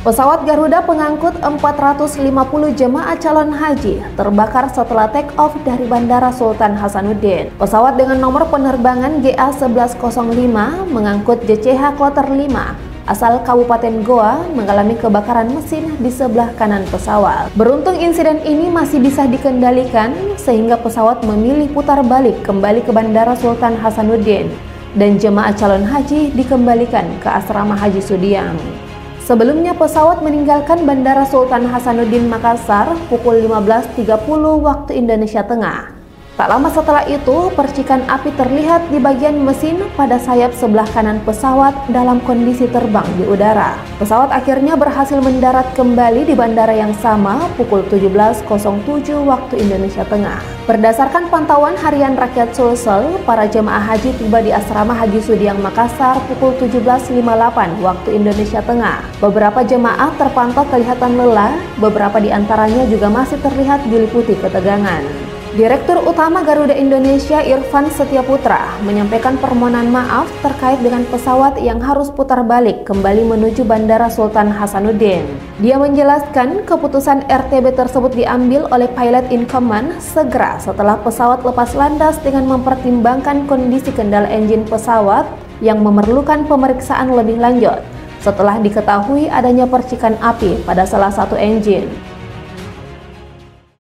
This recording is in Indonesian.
Pesawat Garuda pengangkut 450 jemaah calon haji terbakar setelah take off dari Bandara Sultan Hasanuddin. Pesawat dengan nomor penerbangan GA1105 mengangkut JCH Kloter 5 asal Kabupaten Goa mengalami kebakaran mesin di sebelah kanan pesawat. Beruntung insiden ini masih bisa dikendalikan sehingga pesawat memilih putar balik kembali ke Bandara Sultan Hasanuddin dan jemaah calon haji dikembalikan ke asrama Haji Sudiang. Sebelumnya pesawat meninggalkan Bandara Sultan Hasanuddin Makassar pukul 15.30 waktu Indonesia Tengah. Tak lama setelah itu, percikan api terlihat di bagian mesin pada sayap sebelah kanan pesawat dalam kondisi terbang di udara. Pesawat akhirnya berhasil mendarat kembali di bandara yang sama pukul 17.07 waktu Indonesia Tengah. Berdasarkan pantauan harian rakyat Sulsel, para jemaah haji tiba di asrama Haji Sudiang Makassar pukul 17.58 waktu Indonesia Tengah. Beberapa jemaah terpantau kelihatan lelah, beberapa di antaranya juga masih terlihat diliputi ketegangan. Direktur Utama Garuda Indonesia Irfan Setiaputra menyampaikan permohonan maaf terkait dengan pesawat yang harus putar balik kembali menuju Bandara Sultan Hasanuddin. Dia menjelaskan keputusan RTB tersebut diambil oleh pilot in command segera setelah pesawat lepas landas dengan mempertimbangkan kondisi kendala engine pesawat yang memerlukan pemeriksaan lebih lanjut setelah diketahui adanya percikan api pada salah satu engine.